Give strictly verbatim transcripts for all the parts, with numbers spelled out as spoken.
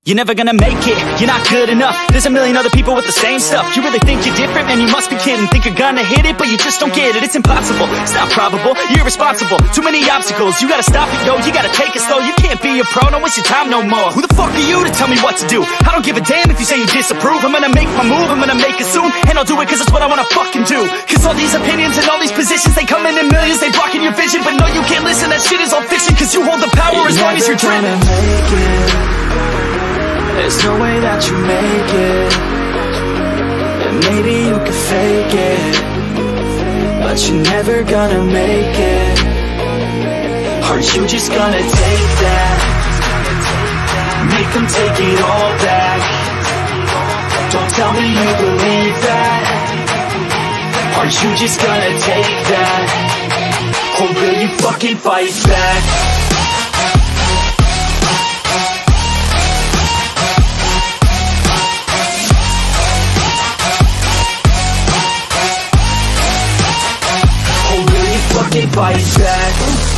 You're never gonna make it, you're not good enough. There's a million other people with the same stuff. You really think you're different? Man, you must be kidding. Think you're gonna hit it, but you just don't get it. It's impossible, it's not probable, you're irresponsible. Too many obstacles, you gotta stop it, yo. You gotta take it slow, you can't be a pro. Don't waste your time no more. Who the fuck are you to tell me what to do? I don't give a damn if you say you disapprove. I'm gonna make my move, I'm gonna make it soon. And I'll do it cause it's what I wanna fucking do. Cause all these opinions and all these positions, they come in in millions, they blocking your vision. But no, you can't listen, that shit is all fiction. Cause you hold the power you're as long as you're dreaming. There's no way that you make it. And maybe you can fake it, but you're never gonna make it. Aren't you just gonna take that? Make them take it all back. Don't tell me you believe that. Aren't you just gonna take that? Or will you fucking fight back? Fucking fight back.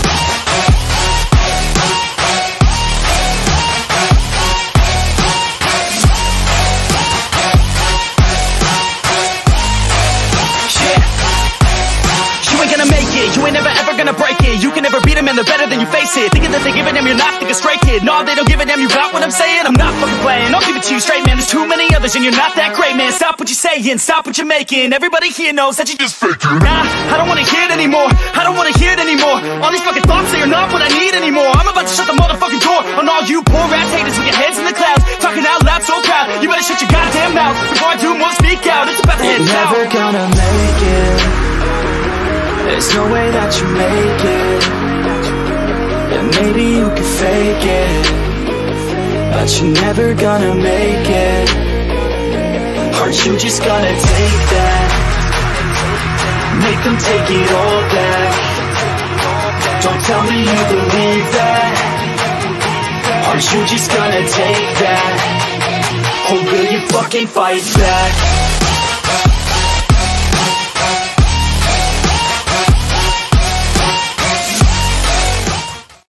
You ain't never ever gonna break it. You can never beat them and they're better than you face it. Thinking that they're giving them, you're not, think a straight kid. No, they don't give a damn, you got what I'm saying? I'm not fucking playing, I'll give it to you straight, man. There's too many others and you're not that great, man. Stop what you're saying, stop what you're making. Everybody here knows that you just faking. Nah, I don't wanna hear it anymore, I don't wanna hear it anymore. All these fucking thoughts, they are not what I need anymore. I'm about to shut the motherfucking door on all you poor ass haters with your heads in the clouds, talking out loud so proud. You better shut your goddamn mouth before I do more speak out. It's about to head south. You're never gonna make it. There's no way that you make it. And maybe you can fake it, but you're never gonna make it. Aren't you just gonna take that? Make them take it all back. Don't tell me you believe that. Aren't you just gonna take that? Or will you fucking fight back?